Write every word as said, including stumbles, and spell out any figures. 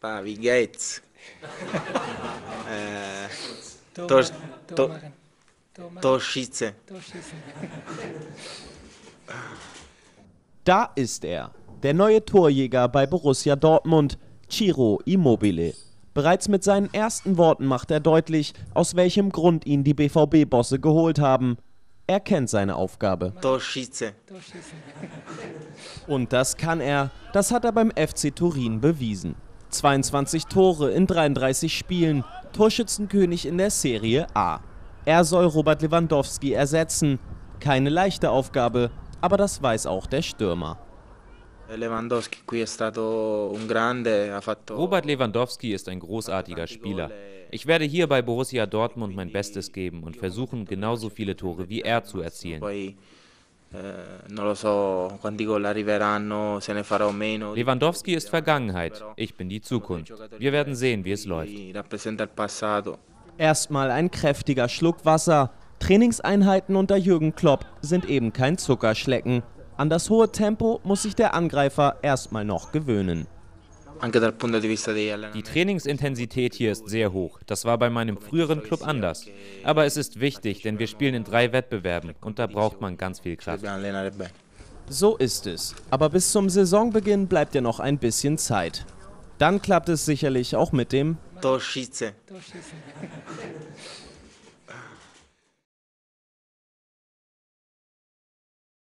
Pavi, Gates. äh, Tor, Tor, Torschütze. Da ist er, der neue Torjäger bei Borussia Dortmund, Ciro Immobile. Bereits mit seinen ersten Worten macht er deutlich, aus welchem Grund ihn die B V B-Bosse geholt haben. Er kennt seine Aufgabe. Torschütze. Und das kann er. Das hat er beim F C Turin bewiesen. zweiundzwanzig Tore in dreiunddreißig Spielen, Torschützenkönig in der Serie A. Er soll Robert Lewandowski ersetzen. Keine leichte Aufgabe, aber das weiß auch der Stürmer. Robert Lewandowski ist ein großartiger Spieler. Ich werde hier bei Borussia Dortmund mein Bestes geben und versuchen, genauso viele Tore wie er zu erzielen. Lewandowski ist Vergangenheit, ich bin die Zukunft. Wir werden sehen, wie es läuft. Erstmal ein kräftiger Schluck Wasser. Trainingseinheiten unter Jürgen Klopp sind eben kein Zuckerschlecken. An das hohe Tempo muss sich der Angreifer erstmal noch gewöhnen. Die Trainingsintensität hier ist sehr hoch. Das war bei meinem früheren Club anders. Aber es ist wichtig, denn wir spielen in drei Wettbewerben und da braucht man ganz viel Kraft. So ist es. Aber bis zum Saisonbeginn bleibt ja noch ein bisschen Zeit. Dann klappt es sicherlich auch mit dem Torschütze.